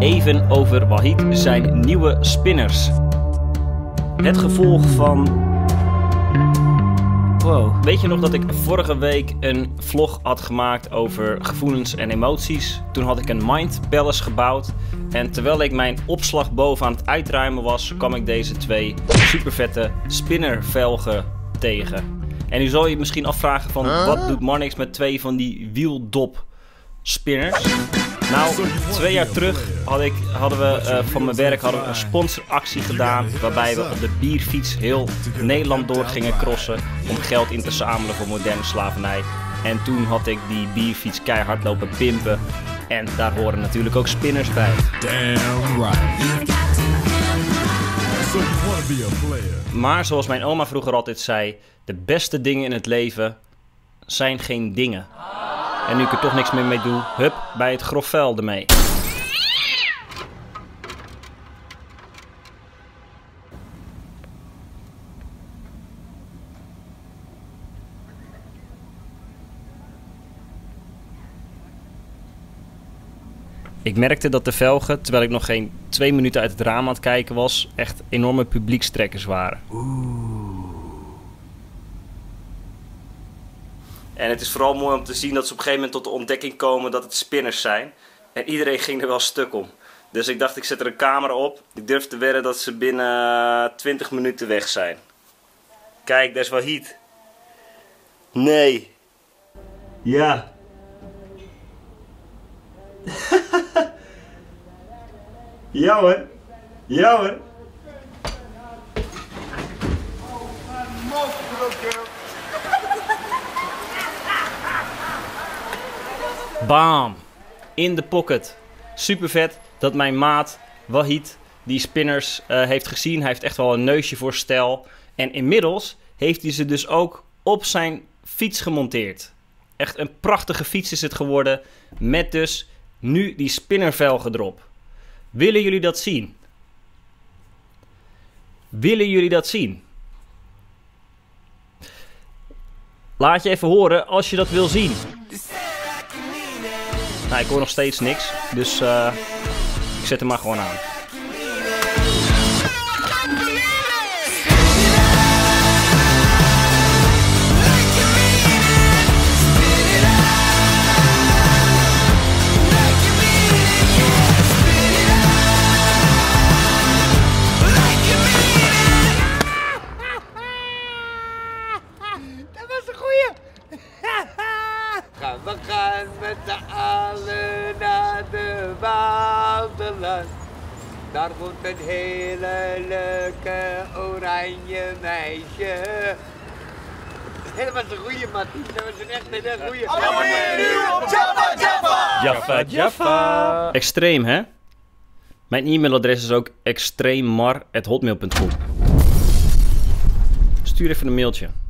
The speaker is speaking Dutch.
even over Wahid zijn nieuwe spinners. Het gevolg van... Wow. Weet je nog dat ik vorige week een vlog had gemaakt over gevoelens en emoties? Toen had ik een Mind Palace gebouwd. En terwijl ik mijn opslag boven aan het uitruimen was, kwam ik deze twee super vette spinnervelgen tegen. En nu zal je misschien afvragen van, wat doet Marnix met twee van die wieldop spinners? Nou, 2 jaar terug hadden we van mijn werk een sponsoractie gedaan, waarbij we op de bierfiets heel Nederland door gingen crossen om geld in te zamelen voor moderne slavernij. En toen had ik die bierfiets keihard lopen pimpen en daar horen natuurlijk ook spinners bij. Damn right. So you wanna be a player. Maar zoals mijn oma vroeger altijd zei, de beste dingen in het leven zijn geen dingen. En nu ik er toch niks meer mee doe, hup, bij het grof vuil ermee. Ik merkte dat de velgen, terwijl ik nog geen 2 minuten uit het raam aan het kijken was, echt enorme publiekstrekkers waren. En het is vooral mooi om te zien dat ze op een gegeven moment tot de ontdekking komen dat het spinners zijn. En iedereen ging er wel stuk om. Dus ik dacht, ik zet er een camera op. Ik durf te wedden dat ze binnen 20 minuten weg zijn. Kijk, daar is Wahid. Nee. Ja. Ja hoor. Ja hoor. Bam! In de pocket. Super vet dat mijn maat Wahid die spinners heeft gezien. Hij heeft echt wel een neusje voor stijl. En inmiddels heeft hij ze dus ook op zijn fiets gemonteerd. Echt een prachtige fiets is het geworden. Met dus nu die spinnervelgen erop. Willen jullie dat zien? Willen jullie dat zien? Laat je even horen als je dat wil zien. Nou, ik hoor nog steeds niks, dus ik zet hem maar gewoon aan. Dat was een goeie! We gaan met z'n allen naar de Wouderland. Daar woont een hele leuke oranje meisje. Hé, dat was een goeie, Mattie. Dat was echt een hele goeie. Abonneer nu op Jaffa Jaffa! Jaffa Jaffa! Extreem, hè? Mijn e-mailadres is ook extreemmar@hotmail.com. Stuur even een mailtje.